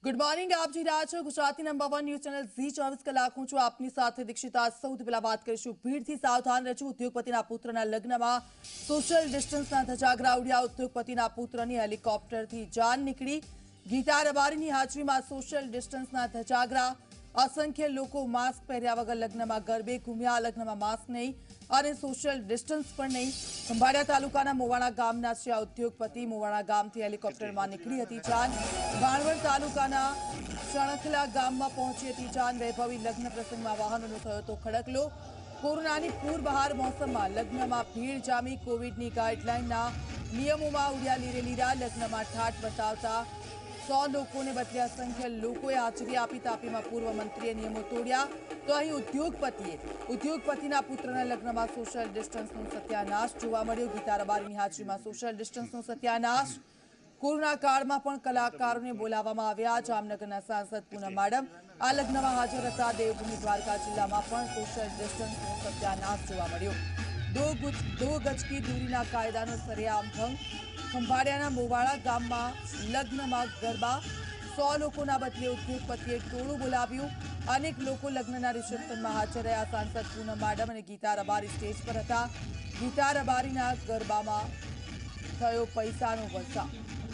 Good morning, આપ જોઈ રહ્યા છો Gujarati number 1 news channel Zee 24 કલાક. હું છું આપની સાથે દીક્ષિતા. સૌથી પહેલા વાત કરીશું ભીડથી સાવધાન રહેજો. ઉદ્યોગપતિના પુત્રના લગ્નમાં સોશિયલ ડિસ્ટન્સના ધજાગરા ઉડ્યા. ઉદ્યોગપતિના પુત્રની હેલિકોપ્ટરથી જાન નીકળી. ગીતા રબારીની હાજરીમાં સોશિયલ ડિસ્ટન્સના ધજાગરા. અસંખ્ય લોકો માસ્ક પહેર્યા વગર લગ્નમાં ગરબે ઘૂમ્યા. લગ્નમાં માસ્ક નહીં અને સોશિયલ ડિસ્ટન્સ પણ નહીં. ખંભાળિયા તાલુકાના મોવાણા ગામના છે આ ઉદ્યોગપતિ. મોવાણા ગામથી હેલિકોપ્ટરમાં નીકળી હતી જાન. ભાણવડ તાલુકાના સણખલા ગામમાં પહોંચી હતી જાન. વૈભવી લગ્ન પ્રસંગમાં વાહનોનો થયો તો ખડકલો. કોરોનાની પૂરબહાર મોસમમાં લગ્નમાં ભીડ જામી. કોવિડની ગાઈડલાઈનના નિયમોમાં ઉડ્યા લીરે લીરા. લગ્નમાં ઠાઠ બતાવતા 100 લોકોને બદલે અસંખ્ય લોકોએ હાજરી આપી. તાપીમાં પૂર્વ મંત્રીએ નિયમો તોડ્યા તો અહીં ઉદ્યોગપતિના પુત્રના લગ્નમાં સોશિયલ ડિસ્ટન્સનો સત્યાનાશ જોવા મળ્યો. ગીતા રબારીની હાજરીમાં સોશિયલ ડિસ્ટન્સનો સત્યાનાશ. કોરોના કાળમાં પણ કલાકારોને બોલાવવામાં આવ્યા. જામનગરના સાંસદ પૂનમ માડમ આ લગ્નમાં હાજર હતા. દેવભૂમિ દ્વારકા જિલ્લામાં પણ સોશિયલ ડિસ્ટન્સનો સત્યાનાશ જોવા મળ્યો. દો ગજ કી દૂરીના કાયદાનો સરેઆમ ભંગ. ખંભાળિયાના મોવાડા ગામમાં લગ્નમાં ગરબા. 100 લોકોના બદલે ઉદ્યોગપતિએ ટોળું બોલાવ્યું. અનેક લોકો લગ્નના રિસેપ્શનમાં હાજર રહ્યા. સાંસદ પૂનમ માડમ અને ગીતા રબારી સ્ટેજ પર હતા. ગીતા રબારીના ગરબામાં થયો પૈસાનો વરસાદ.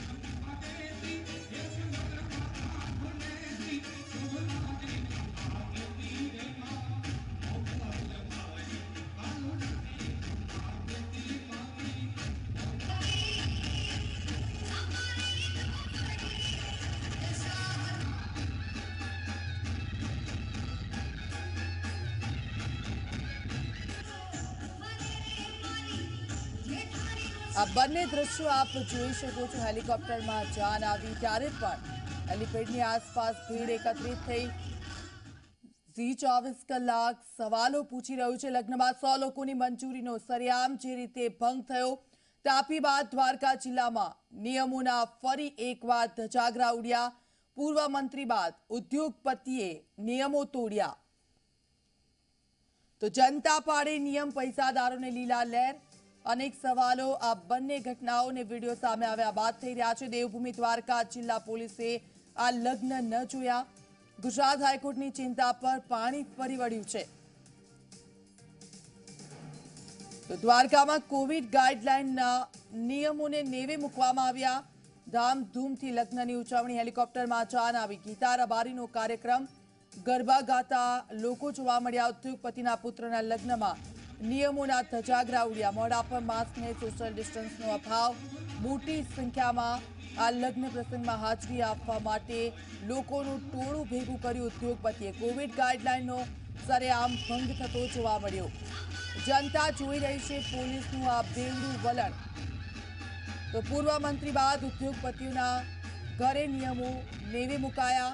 આ બંને દ્રશ્યો આપ જોઈ શકો છો. હેલિકોપ્ટરમાં જાન આવી ત્યારે પણ હેલિપેડની આસપાસ ભીડ એકત્રિત થઈ. ઝી 24 કલાક સવાલો પૂછી રહ્યું છે. લગ્નમાં 100 લોકોની મંજૂરીનો સરેઆમ જે રીતે ભંગ થયો. તાપી બાદ દ્વારકા જિલ્લામાં નિયમોના ફરી એકવાર ધજાગરા ઉડ્યા. પૂર્વ મંત્રી બાદ ઉદ્યોગપતિએ નિયમો તોડ્યા તો જનતા પાડે નિયમ, પૈસાદારોને લીલા લહેર. અનેક સવાલો આ બંને ઘટનાઓને વિડીયો સામે આવ્યા બાદ થઈ રહ્યા છે. દેવભૂમિ દ્વારકા જિલ્લા પોલીસે આ લગ્ન ન જોયા. ગુજરાત હાઈકોર્ટની ચિંતા પર પાણી ફરી વળ્યું છે. તો દ્વારકામાં કોવિડ ગાઈડલાઈનના નિયમોને નેવે મૂકવામાં આવ્યા. ધામધૂમથી લગ્નની ઉજવણી. હેલિકોપ્ટરમાં જાન આવી. ગીતા રબારીનો કાર્યક્રમ. ગરબા ગાતા લોકો જોવા મળ્યા. ઉદ્યોગપતિના પુત્રના લગ્નમાં નિયમોના ધજાગરા ઉડ્યા. મોઢા પર માસ્ક ને સોશિયલ ડિસ્ટન્સનો અભાવ. મોટી સંખ્યામાં આ લગ્ન પ્રસંગમાં હાજરી આપવા માટે લોકોનું ટોળું ભેગું કર્યું. ઉદ્યોગપતિએ કોવિડ ગાઈડલાઈનનો સરેઆમ ભંગ થતો જોવા મળ્યો. જનતા જોઈ રહી છે પોલીસનું આ બેવડું વલણ. તો પૂર્વ મંત્રી બાદ ઉદ્યોગપતિઓના ઘરે નિયમો નેવે મુકાયા.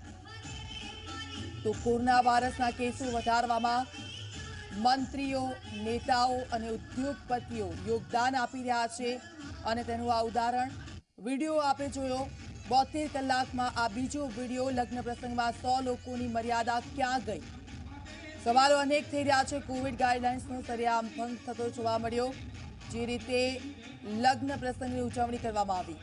તો કોરોના વાયરસના કેસો વધારવામાં મંત્રીઓ, નેતાઓ અને ઉદ્યોગપતિઓ યોગદાન આપી રહ્યા છે અને તેનું આ ઉદાહરણ વિડીયો આપે જોયો. 72 કલાકમાં આ બીજો વિડીયો. લગ્ન પ્રસંગમાં 100 લોકોની મર્યાદા ક્યાં ગઈ? સવાલો અનેક થઈ રહ્યા છે. કોવિડ ગાઈડલાઇન્સનો સરેઆમ ભંગ થતો જોવા મળ્યો. જે રીતે લગ્ન પ્રસંગની ઉજવણી કરવામાં આવી.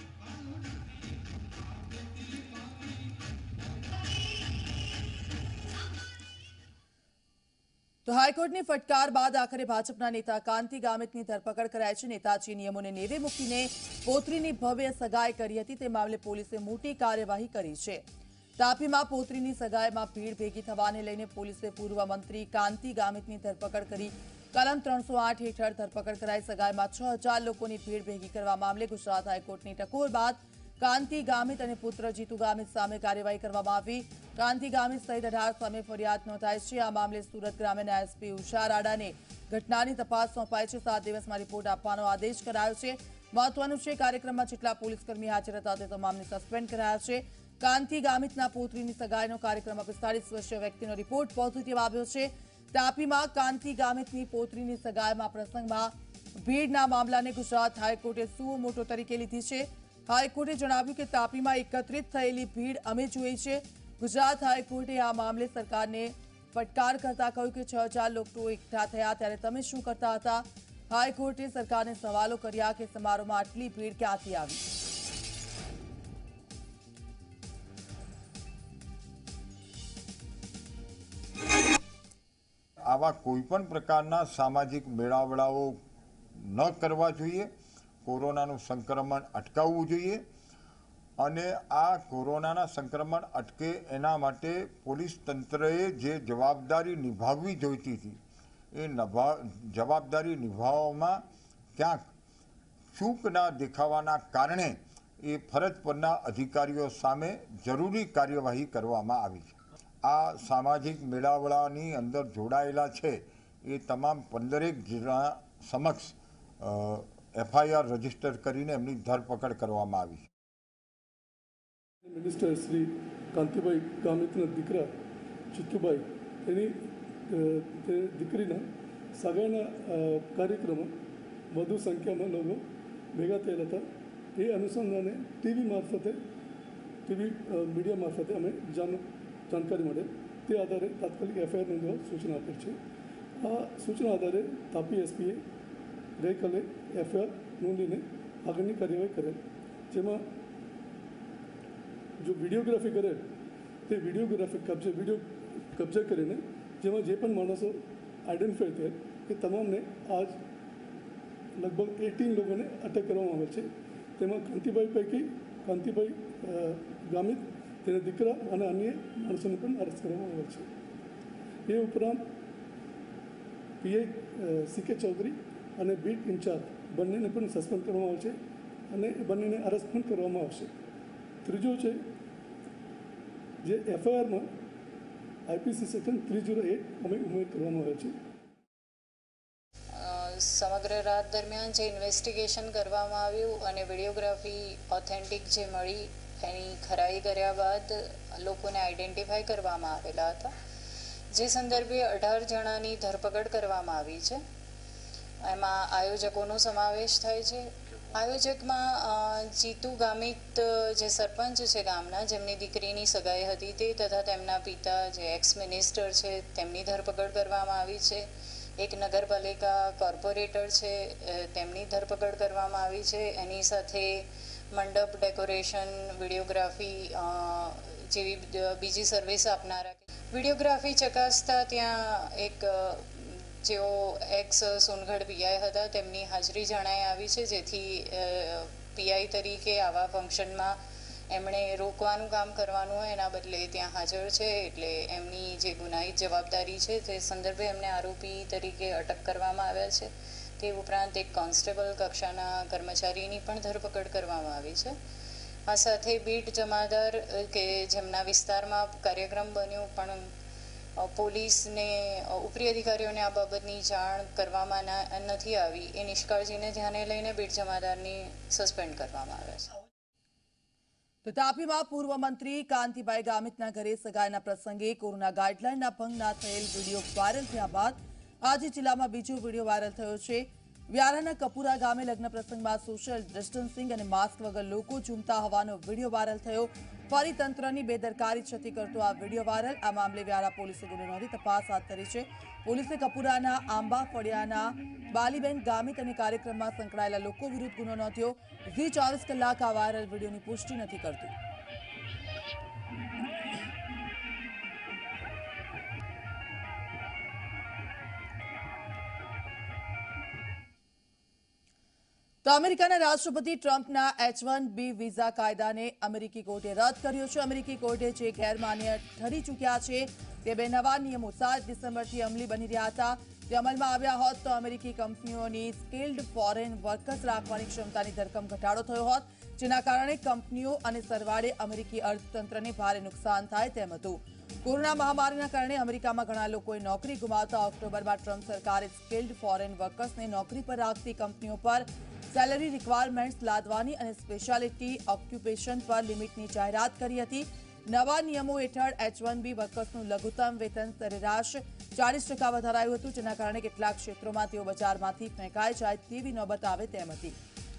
તો હાઈકોર્ટની ફટકાર બાદ આખરે ભાજપના નેતા કાંતિ ગામિતની ધરપકડ કરાઈ છે. નેતાજી નિયમોને નેવે મૂકીને પોત્રીની ભવ્ય સગાઈ કરી હતી. તે મામલે પોલીસે મોટી કાર્યવાહી કરી છે. તાપીમાં પોત્રીની સગાઈમાં ભીડ ભેગી થવાને લઈને પોલીસે પૂર્વ મંત્રી કાંતિ ગામિતની ધરપકડ કરી. કલમ 308 હેઠળ ધરપકડ કરાઈ. સગાઈમાં 6000 લોકોની ભીડ ભેગી કરવા મામલે ગુજરાત હાઈકોર્ટની ટકોર બાદ કાંતિ ગામિત અને પુત્ર જીતુ ગામિત સામે કાર્યવાહી કરવામાં આવી. કાંતિ ગામિત સહિત 18 સામે ફરિયાદ નોંધાઈ છે. આ મામલે સુરત ગ્રામ્યના એસપી ઉષા રાડાને ઘટનાની તપાસ સોંપાઈ છે. 7 દિવસમાં રિપોર્ટ આપવાનો આદેશ કરાયો છે. મહત્વનું છે, કાર્યક્રમમાં જેટલા પોલીસકર્મી હાજર હતા તે તમામને સસ્પેન્ડ કરાયા છે. કાંતિ ગામિતના પુત્રીની સગાઈનો કાર્યક્રમમાં 45 વર્ષીય વ્યક્તિનો રિપોર્ટ પોઝિટિવ આવ્યો છે. તાપીમાં કાંતિ ગામિતની પુત્રીની સગાઈમાં પ્રસંગમાં ભીડના મામલાને ગુજરાત હાઈકોર્ટે સુઓ મોટો તરીકે લીધી છે. હાઈકોર્ટે જણાવ્યું કે તાપીમાં એકત્રિત થયેલી ભીડ અમે જોઈ છે. ગુજરાત હાઈકોર્ટે આ મામલે સરકારને ફટકાર કરતા કહ્યું કે 6000 લોકો એકઠા થયા ત્યારે તમે શું કરતા હતા? હાઈકોર્ટે સરકારને સવાલો કર્યા કે સમારોહમાં આટલી ભીડ ક્યાંથી આવી? આવા કોઈપણ પ્રકારના સામાજિક મેળાવડાઓ ન કરવા જોઈએ। કોરોનાનું સંક્રમણ અટકાવવું જોઈએ અને આ કોરોનાના સંક્રમણ અટકે એના માટે પોલીસ તંત્રએ જે જવાબદારી નિભાવવી જોઈતી હતી એ જવાબદારી નિભાવવામાં ક્યાંક ચૂકના દેખાવાના કારણે એ ફરજ પરના અધિકારીઓ સામે જરૂરી કાર્યવાહી કરવામાં આવી છે। આ સામાજિક મેળાવડાની અંદર જોડાયેલા છે એ તમામ 15 જણા સમક્ષ FIR રજીસ્ટર કરીને એમની ધરપકડ કરવામાં આવી છે। મિનિસ્ટર શ્રી કાંતિભાઈ ગામિતના દીકરા ચિત્તુભાઈ તેની દીકરીના સગાઈના કાર્યક્રમમાં વધુ સંખ્યામાં લોકો ભેગા થયેલા હતા। એ અનુસંધાને ટીવી મીડિયા મારફતે અમે જાણકારી મળે તે આધારે તાત્કાલિક FIR નોંધવા સૂચના આપેલ છે। આ સૂચના આધારે તાપી SPએ ગઈકાલે FIR નોંધીને આગળની કાર્યવાહી કરેલ, જેમાં जो वीडियोग्राफी करे ते वीडियोग्राफी वीडियो कब्जा કરીને જેમાં જે પણ માણસો આઈડેન્ટિફાઈ થયેલ એ તમામને આજ લગભગ 18 લોકોને અટક કરવામાં આવેલ છે। તેમાં કાંતિભાઈ ગામિત, તેના દીકરા અને અન્ય માણસોને પણ અરેસ્ટ કરવામાં આવેલ છે। એ ઉપરાંત PI CK ચૌધરી અને બીટ ઇન્ચાર્જ બંનેને પણ સસ્પેન્ડ કરવામાં આવે છે અને એ બંનેને અરેસ્ટ પણ કરવામાં આવશે। ત્રીજો છે જે FIRમાં IPC સેક્શન 308 અમે ઉમેર કરવામાં આવે છે। સમગ્ર રાત દરમિયાન જે ઇન્વેસ્ટિગેશન કરવામાં આવ્યું અને વિડીયોગ્રાફી ઓથેન્ટિક જે મળી એની ખરાઈ કર્યા બાદ લોકોને આઈડેન્ટિફાઈ કરવામાં આવેલા હતા, જે સંદર્ભે 18 જણાની ધરપકડ કરવામાં આવી છે। એમાં આયોજકોનો સમાવેશ થાય છે। આયોજકમાં જીતુ ગામિત જે સરપંચ છે ગામના, જેમની દીકરીની સગાઈ હતી તે તથા તેમના પિતા જે એક્સ મિનિસ્ટર છે તેમની ધરપકડ કરવામાં આવી છે। એક નગરપાલિકા કોર્પોરેટર છે તેમની ધરપકડ કરવામાં આવી છે। એની સાથે મંડપ ડેકોરેશન, વિડીયોગ્રાફી જેવી બીજી સર્વિસ આપનારા વિડીયોગ્રાફી ચકાસતા ત્યાં એક જેઓ એક્સ સોનગઢ PI હતા તેમની હાજરી જણાઈ આવી છે, જેથી PI તરીકે આવા ફંક્શનમાં એમણે રોકવાનું કામ કરવાનું હોય એના બદલે ત્યાં હાજર છે, એટલે એમની જે ગુનાહિત જવાબદારી છે તે સંદર્ભે એમને આરોપી તરીકે અટક કરવામાં આવ્યા છે। તે ઉપરાંત એક કોન્સ્ટેબલ કક્ષાના કર્મચારીની પણ ધરપકડ કરવામાં આવી છે। આ સાથે બીટ જમાદાર કે જેમના વિસ્તારમાં કાર્યક્રમ બન્યો પણ પોલીસને ઉપરી અધિકારીઓને આ બાબતની જાણ કરવામાં નથી આવી, એ નિષ્કાળજીને ધ્યાને લઈને બીટ જમાદારની સસ્પેન્ડ કરવામાં આવ્યા છે। તો તાપીમાં પૂર્વ મંત્રી કાંતિભાઈ ગામિતના ઘરે સગાઈના પ્રસંગે કોરોના ગાઈડલાઈનના ભંગના થયેલ વિડીયો વાયરલ થયા બાદ આજે જિલ્લામાં બીજો વિડીયો વાયરલ થયો છે। વ્યારાના કપુરા ગામે લગ્ન પ્રસંગમાં સોશિયલ ડિસ્ટન્સિંગ અને માસ્ક વગર લોકો ઝૂમતા હોવાનો વિડીયો વાયરલ થયો। ફરી તંત્રની બેદરકારી છતી કરતો આ વિડીયો વાયરલ। આ મામલે વ્યારા પોલીસે ગુનો નોંધી તપાસ હાથ ધરી છે। પોલીસે કપુરાના આંબા ફળિયાના બાલીબેન ગામિત અને કાર્યક્રમમાં સંકળાયેલા લોકો વિરુદ્ધ ગુનો નોંધ્યો। ઝી 24 કલાક આ વાયરલ વિડીયોની પુષ્ટિ નથી કરતું। તો અમેરિકાના રાષ્ટ્રપતિ ટ્રમ્પના H-1B વિઝા કાયદાને અમેરિકી કોર્ટે રદ કર્યો છે। અમેરિકી કોર્ટે જે ગેરમાન્ય ઠરી ચૂક્યા છે તે બે નવા નિયમો 7 ડિસેમ્બરથી અમલી બની રહ્યા હતા તે અમલમાં આવ્યા હોત તો અમેરિકી કંપનીઓની સ્કિલ્ડ ફોરેન વર્કર્સ રાખવાની ક્ષમતાની ધરખમ ઘટાડો થયો હોત, જેના કારણે કંપનીઓ અને સરવાળે અમેરિકી અર્થતંત્રને ભારે નુકસાન થાય તેમ હતું। કોરોના મહામારીના કારણે અમેરિકામાં ઘણા લોકોએ નોકરી ગુમાવતા ઓક્ટોબરમાં ટ્રમ્પ સરકારે સ્કિલ્ડ ફોરેન વર્કર્સને નોકરી પર રાખતી કંપનીઓ પર સેલરી રિક્વાયરમેન્ટ્સ લાદવાની અને સ્પેશિયાલિટી ઓક્યુપેશન પર લિમિટની જાહેરાત કરી હતી। નવા નિયમો હેઠળ H-1B વર્કર્સનું લઘુત્તમ વેતન સરેરાશ 40% વધારાયું હતું, જેના કારણે કેટલાક ક્ષેત્રોમાં તેઓ બજારમાંથી ફેંકાઈ જાય તેવી નોબત આવે તેમ હતી।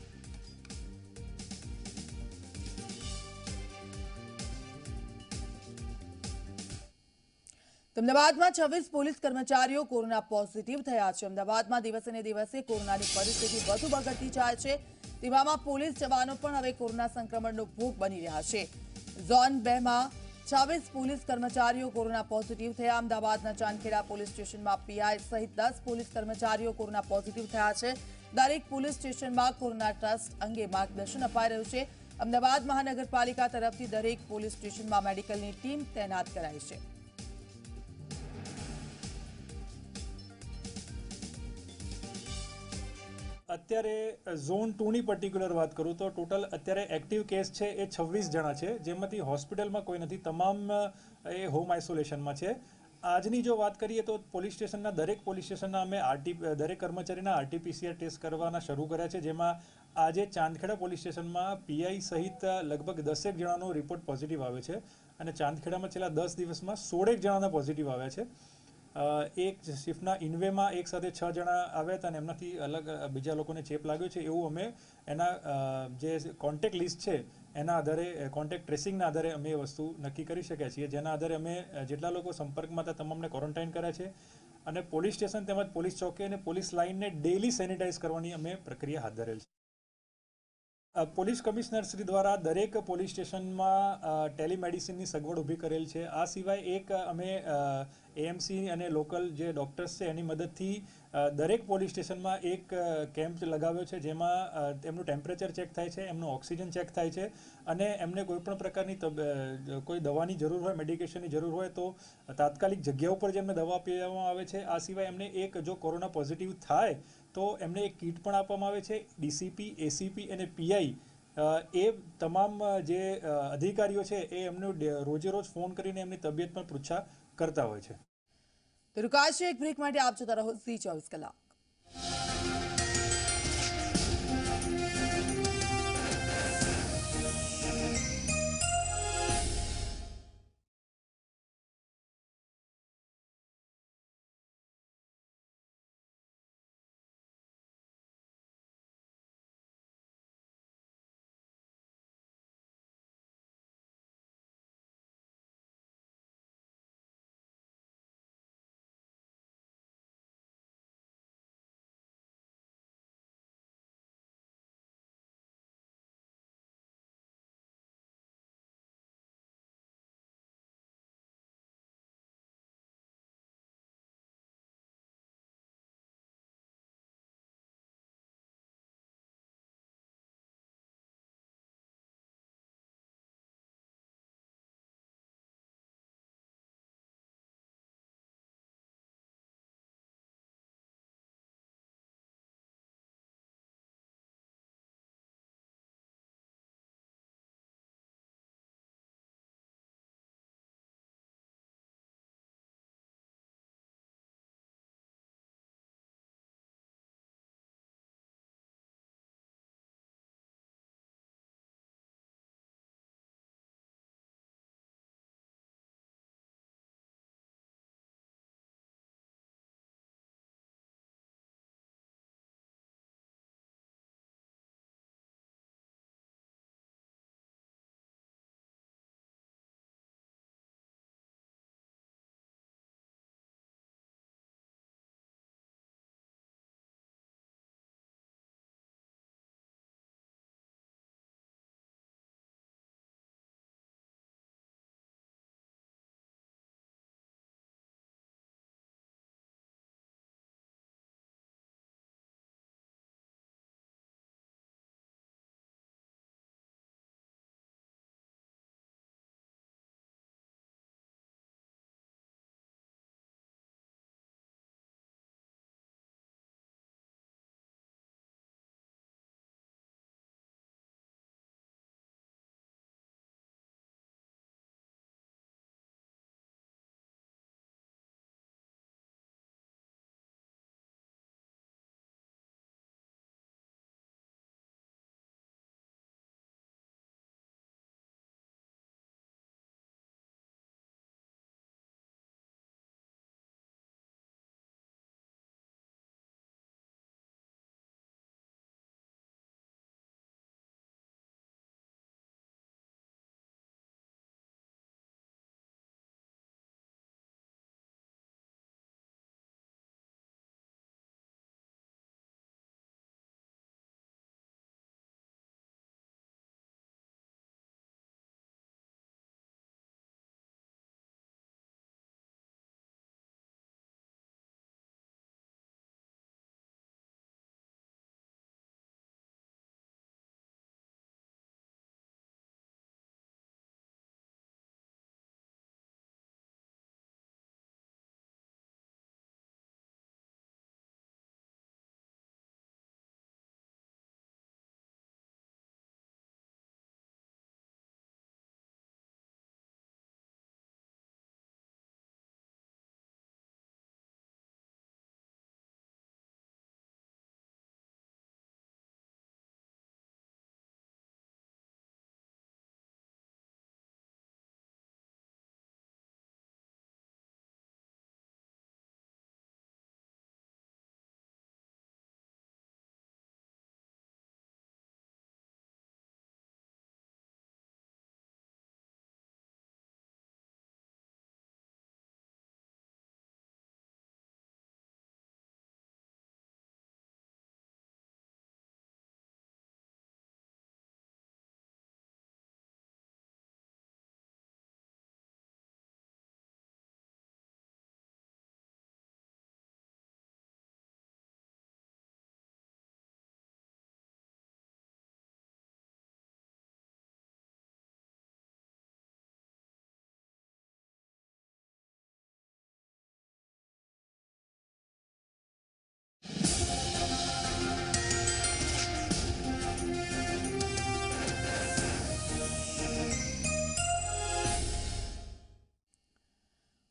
અમદાવાદમાં 26 પોલીસ કર્મચારીઓ કોરોના પોઝિટિવ થયા છે। અમદાવાદમાં દિવસે ને દિવસે કોરોનાની પરિસ્થિતિ વધુ બગડતી જાય છે, તેવામાં પોલીસ જવાનો પણ હવે કોરોના સંક્રમણનો ભોગ બની રહ્યા છે। ઝોન 2 માં 26 પોલીસ કર્મચારીઓ કોરોના પોઝિટિવ થયા. અમદાવાદના ચાંદખેડા પોલીસ સ્ટેશનમાં પીઆઈ સહિત 10 પોલીસ કર્મચારીઓ કોરોના પોઝિટિવ થયા છે. દરેક પોલીસ સ્ટેશનમાં કોરોના ટેસ્ટ અંગે માર્ગદર્શન અપાઈ રહ્યું છે. અમદાવાદ મહાનગરપાલિકા તરફથી દરેક પોલીસ સ્ટેશનમાં મેડિકલની ટીમ તૈનાત કરાઈ છે. અત્યારે ઝોન 2 ની પર્ટિક્યુલર વાત કરું તો ટોટલ અત્યારે એક્ટિવ કેસ છે એ 26 જણા છે, જેમાંથી હોસ્પિટલમાં કોઈ નથી, તમામ એ હોમ આઇસોલેશનમાં છે. આજની જો વાત કરીએ તો પોલીસ સ્ટેશનના દરેક પોલીસ સ્ટેશનના અમે દરેક કર્મચારીના આરટીપીસીઆર ટેસ્ટ કરવાના શરૂ કર્યા છે, જેમાં આજે ચાંદખેડા પોલીસ સ્ટેશનમાં પીઆઈ સહિત લગભગ 10 જણાનો રિપોર્ટ પોઝિટિવ આવે છે અને ચાંદખેડામાં છેલ્લા 10 દિવસમાં 16 જણાના પોઝિટિવ આવ્યા છે. એક શિફ્ટના ઇનવેમાં એક સાથે 6 જણા આવ્યા હતા અને એમનાથી અલગ બીજા લોકોને ચેપ લાગ્યો છે, એવું અમે એના જે કોન્ટેક્ટ લિસ્ટ છે એના આધારે કોન્ટેક્ટ ટ્રેસિંગના આધારે અમે એ વસ્તુ નક્કી કરી શક્યા છીએ, જેના આધારે અમે જેટલા લોકો સંપર્કમાં હતા તમામને ક્વોરન્ટાઇન કર્યા છે અને પોલીસ સ્ટેશન તેમજ પોલીસ ચોકી અને પોલીસ લાઇનને ડેઇલી સેનિટાઇઝ કરવાની અમે પ્રક્રિયા હાથ ધરેલ છે. પોલીસ કમિશનર શ્રી દ્વારા દરેક પોલીસ સ્ટેશનમાં ટેલિમેડિસિનની સગવડ ઊભી કરેલ છે. આ સિવાય એક અમે એએમસી અને લોકલ જે ડૉક્ટર્સ છે એની મદદથી દરેક પોલીસ સ્ટેશનમાં એક કેમ્પ લગાવ્યો છે, જેમાં એમનું ટેમ્પરેચર ચેક થાય છે, એમનું ઓક્સિજન ચેક થાય છે અને એમને કોઈપણ પ્રકારની કોઈ દવાની જરૂર હોય, મેડિકેશનની જરૂર હોય તો તાત્કાલિક જગ્યા ઉપર જ એમને દવા આપવામાં આવે છે. આ સિવાય એમને એક જો કોરોના પોઝિટિવ થાય તો એમને એક કીટ પણ આપવામાં આવે છે. ડીસીપી, એસીપી અને પીઆઈ એ તમામ જે અધિકારીઓ છે એ એમનું રોજે રોજ ફોન કરીને એમની તબિયત પણ પૃચ્છા કરતા હોય છે. તો રૂકાશે એક બ્રેક માટે. આપ જોતા રહો ઝી 24 કલાક.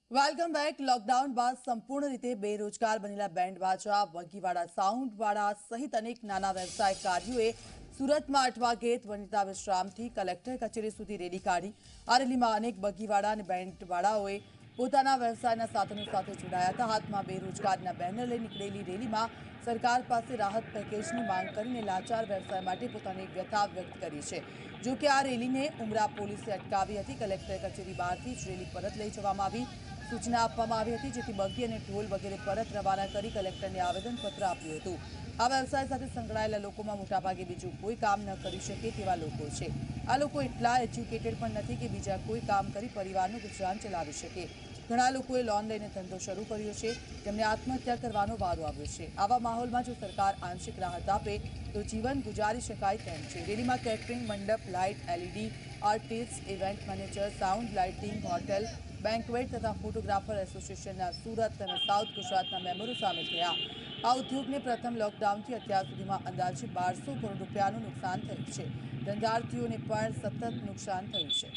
Welcome back. લોકડાઉન બાદ સંપૂર્ણ રીતે બેરોજગાર બનેલા બેન્ડ બાજા, વગીવાળા, સાઉન્ડવાળા સહિત અનેક નાના વ્યવસાયકારીઓએ સુરતમાં 8 વાગે વનિતા વિશ્રામથી કલેક્ટર કચેરી સુધી રેલી કાઢી. આ રેલીમાં અનેક બગીવાળા અને બેન્ડવાળાઓએ પોતાના વ્યવસાયના સાધનો સાથે જોડાયા હતા. હાથમાં બેરોજગારના બેનર લઈ નીકળેલી રેલીમાં સરકાર પાસે રાહત પેકેજની માંગ કરીને લાચાર વ્યવસાય માટે પોતાની વ્યથા વ્યક્ત કરી છે. જો કે આ રેલીને ઉમરા પોલીસે અટકાવી હતી. કલેક્ટર કચેરી બહારથી જ રેલી પરત લઈ જવામાં આવી. સૂચના આપવામાં આવી હતી, જેથી બગી અને ઢોલ વગેરે પરત રવાના કરી કલેક્ટરને આવેદનપત્ર આપ્યું હતું. આ વ્યવસાય સાથે સંકળાયેલા લોકોમાં મોટાભાગે બીજું કોઈ કામ ન કરી શકે તેવા લોકો છે. આ લોકો એટલા એજ્યુકેટેડ પણ નથી કે બીજા કોઈ કામ કરી પરિવારનું ગુજરાન ચલાવી શકે. ઘણા લોકોએ લોન લઈને ધંધો શરૂ કર્યો છે, તેમને આત્મહત્યા કરવાનો વારો આવ્યો છે. આવા માહોલમાં જો સરકાર આંશિક રાહત આપે તો જીવન ગુજારી શકાય તેમ છે. રેલીમાં કેટરિંગ, મંડપ, light, LED, artist, event manager, sound, lighting, hotel, banquet તથા ફોટોગ્રાફર એસોસિએશનના સુરત અને સાઉથ ગુજરાતના મેમ્બરો સામેલ થયા. આ ઉદ્યોગને પ્રથમ લોકડાઉનથી અત્યાર સુધીમાં અંદાજે 1200 કરોડ રૂપિયાનું નુકસાન થયું છે. ધંધાર્થીઓને પણ સતત નુકસાન થયું છે.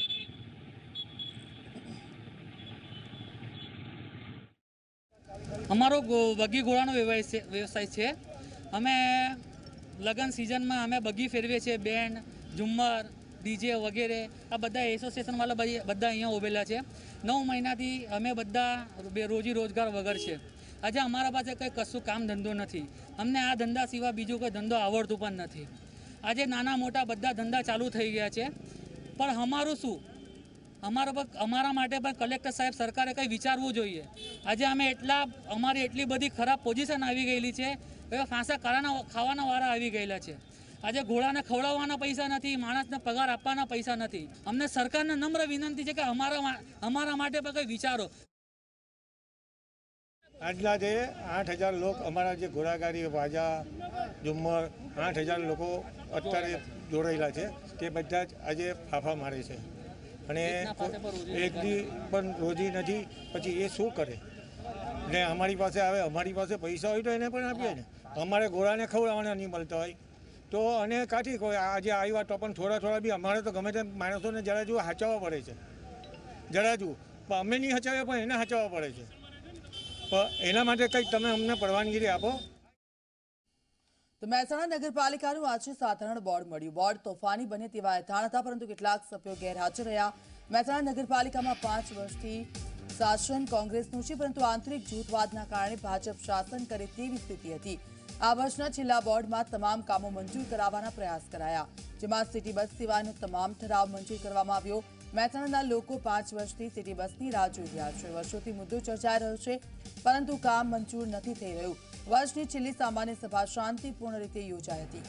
અમારો બગી ઘોડાનો વ્યવસાય છે. અમે લગ્ન સિઝનમાં અમે બગી ફેરવીએ છીએ. બેન્ડ, ઝુમ્મર, ડીજે વગેરે આ બધા એસોસિએશનવાળા બધા અહીંયા ઉભેલા છે. 9 મહિનાથી અમે બધા રોજી રોજગાર વગર છે. આજે અમારા પાસે કંઈ કશું કામ ધંધો નથી. અમને આ ધંધા સિવાય બીજો કોઈ ધંધો આવડતું પણ નથી. આજે નાના મોટા બધા ધંધા ચાલુ થઈ ગયા છે, પણ અમારું શું? અમારા માટે પણ કલેક્ટર સાહેબ, સરકારે કંઈ વિચારવું જોઈએ. આજે અમે અમારી એટલી બધી ખરાબ પોઝિશન આવી ગયેલી છે, હવે ફાંસા ખાવાના વાળા આવી ગયેલા છે. આજે ઘોડાને ખવડાવવાના પૈસા નથી, માણસને પગાર આપવાના પૈસા નથી. અમને સરકારને નમ્ર વિનંતી છે કે અમારા માટે પણ કંઈ વિચારો. આજના જે 8000 લોકો અમારા જે ઘોડાગાડી, વાજા, ઝુમ્મર 8000 લોકો અત્યારે જોડાયેલા છે, તે બધા જ આજે ફાફા મારે છે અને એકની પણ રોજી નથી. પછી એ શું કરે? ને અમારી પાસે આવે, અમારી પાસે પૈસા હોય તો એને પણ આપીએ ને. અમારે ઘોડાને ખવડાવવાના નહીં મળતા હોય તો અને કાઠી કોઈ આજે આવ્યા તો પણ થોડા બી અમારે તો ગમે તેમ માણસોને જરા જુઓ હાચવવા પડે છે. જરા જુઓ પણ અમે નહીં હચાવ્યા, પણ એને હાચવવા પડે છે. પણ એના માટે કંઈક તમે અમને પરવાનગી આપો. તો મહેસાણા નગરપાલિકાનું આજે સાધારણ બોર્ડ મળ્યું. બોર્ડ તોફાની બને તેવા એઠાણ હતા, પરંતુ કેટલાક સભ્યો ગેરહાજર રહ્યા. મહેસાણા નગરપાલિકામાં 5 વર્ષથી શાસન કોંગ્રેસનું છે, પરંતુ આંતરિક જૂથવાદના કારણે ભાજપ શાસન કરે તેવી સ્થિતિ હતી. આ વર્ષના છેલ્લા બોર્ડમાં તમામ કામો મંજૂર કરાવવાના પ્રયાસ કરાયા, જેમાં સિટી બસ સેવાનો તમામ ઠરાવ મંજૂર કરવામાં આવ્યો. મહેસાણાના લોકો 5 વર્ષથી સિટી બસની રાહ જોઈ રહ્યા છે. વર્ષોથી મુદ્દો ચર્ચાઈ રહ્યો છે, પરંતુ કામ મંજૂર નથી થઈ રહ્યું. વર્ષની છેલ્લી સામાન્ય સભા શાંતિપૂર્ણ રીતે યોજાઈ હતી.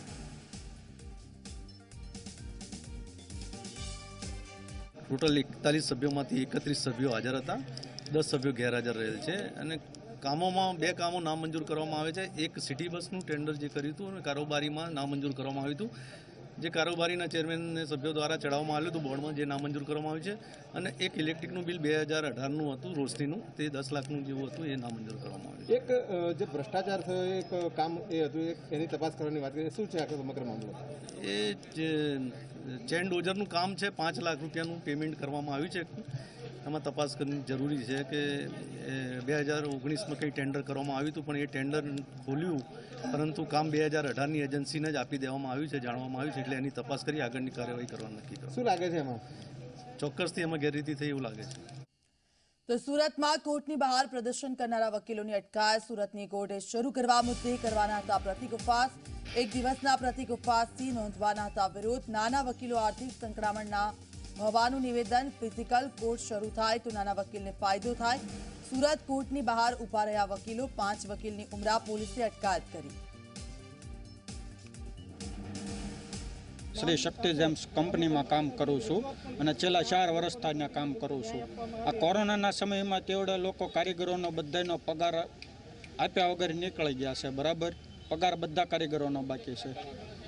ટોટલ 41 સભ્યોમાંથી 31 સભ્યો હાજર હતા, 10 સભ્યો ગેરહાજર રહેલ છે. અને કામોમાં 2 કામો નામંજૂર કરવામાં આવે છે. એક સિટી બસનું ટેન્ડર જે કર્યું હતું અને કારોબારીમાં નામંજૂર કરવામાં આવ્યું હતું, જે કારોબારીના ચેરમેનને સભ્યો દ્વારા ચડાવવામાં આવ્યું હતું બોર્ડમાં, જે નામંજૂર કરવામાં આવ્યું છે. અને એક ઇલેક્ટ્રિકનું બિલ 2018નું હતું, રોશનીનું, તે 10 લાખનું જેવું હતું, એ નામંજૂર કરવામાં આવ્યું. એક જે ભ્રષ્ટાચાર થયો એક કામ એ હતું, એની તપાસ કરવાની વાત કરીએ. શું છે આખો સમગ્ર મામલો? એ જે ચેન ડોઝરનું કામ છે, 5 લાખ રૂપિયાનું પેમેન્ટ કરવામાં આવ્યું છે. એમાં તપાસ કરવી જરૂરી છે કે 2019માં કંઈ ટેન્ડર કરવામાં આવ્યું હતું, પણ એ ટેન્ડર ખોલ્યું, પરંતુ કામ 2018ની એજન્સીને જ આપી દેવામાં આવ્યું છે, જાણવામાં આવ્યું છે. એટલે એની તપાસ કરી આગળની કાર્યવાહી કરવાનું નક્કી કરવા. શું લાગે છે એમાં? ચોક્કસથી એમાં ગેરરીતિ થઈ એવું લાગે છે. તો સુરતમાં કોર્ટની બહાર પ્રદર્શન કરનારા વકીલોની અટકાયત. સુરતની કોર્ટે શરૂ કરવા મુદ્દે કરવાના હતા પ્રતિક ઉપવાસ. 1 દિવસના પ્રતિક ઉપવાસથી નોંધવાના હતા વિરોધ. નાના વકીલો આર્થિક સંકળામણના હોવાનું નિવેદન. ફિઝિકલ કોર્ટ શરૂ થાય તો નાના વકીલને ફાયદો થાય. સુરત કોર્ટની બહાર ઉભા રહ્યા વકીલો. 5 વકીલની ઉમરા પોલીસે અટકાયત કરી. શ્રી શક્તિ જેમ્સ કંપનીમાં કામ કરું છું અને છેલ્લા 4 વર્ષથી અહીંયા કામ કરું છું. આ કોરોનાના સમયમાં તેવડા લોકો કારીગરોનો બધાનો પગાર આપ્યા વગર નીકળી ગયા છે. બરાબર, પગાર બધા કારીગરોનો બાકી છે.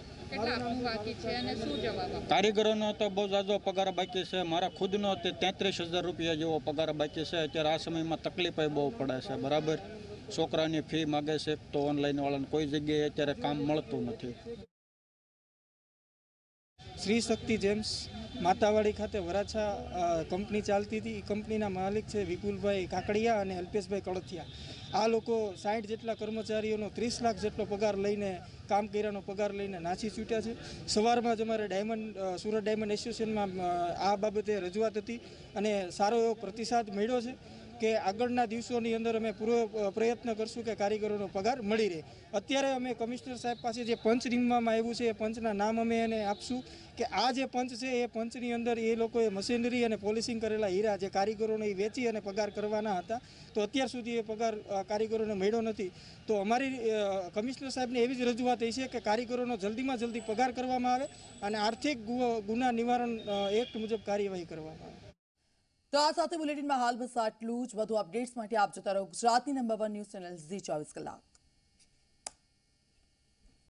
કારીગરોનો તો બહુ જાજો પગાર બાકી છે. મારા ખુદનો 33,000 રૂપિયા જેવો પગાર બાકી છે. અત્યારે આ સમયમાં તકલીફ બહુ પડે છે. બરાબર, છોકરાની ફી માગે છે તો ઓનલાઈન વાળાને કોઈ જગ્યાએ અત્યારે કામ મળતું નથી. શ્રી શક્તિ જેમ્સ માતાવાડી ખાતે વરાછા કંપની ચાલતી હતી. એ કંપનીના માલિક છે વિપુલભાઈ કાકડિયા અને અલ્પેશભાઈ કળથિયા. આ લોકો 60 જેટલા કર્મચારીઓનો 30 લાખ જેટલો પગાર લઈને કામ કર્યાનો પગાર લઈને નાસી છૂટ્યા છે. સવારમાં જ અમારે સુરત ડાયમંડ એસોસિએશનમાં આ બાબતે રજૂઆત હતી અને સારો એવો પ્રતિસાદ મળ્યો છે કે આગળના દિવસોની અંદર અમે પૂરો પ્રયત્ન કરશું કે કારીગરોનો પગાર મળી રહે. અત્યારે અમે કમિશનર સાહેબ પાસે જે પંચ નીમવામાં આવ્યું છે એ પંચના નામ અમે એને આપશું કે આ જે પંચ છે એ પંચની અંદર એ લોકોએ મશીનરી અને પોલિશિંગ કરેલા હીરા જે કારીગરોને એ વેચી અને પગાર કરવાના હતા, તો અત્યાર સુધી એ પગાર કારીગરોને મળ્યો નથી. તો અમારી કમિશનર સાહેબને એવી જ રજૂઆત એ છે કે કારીગરોનો જલ્દીમાં જલ્દી પગાર કરવામાં આવે અને આર્થિક ગુના નિવારણ એક્ટ મુજબ કાર્યવાહી કરવામાં આવે. તો આ સાથે બુલેટિનમાં હાલ બસ આટલું જ. વધુ અપડેટ્સ માટે આપ જોતા રહો ગુજરાતની નંબર 1 ન્યૂઝ ચેનલ ઝી 24 કલાક.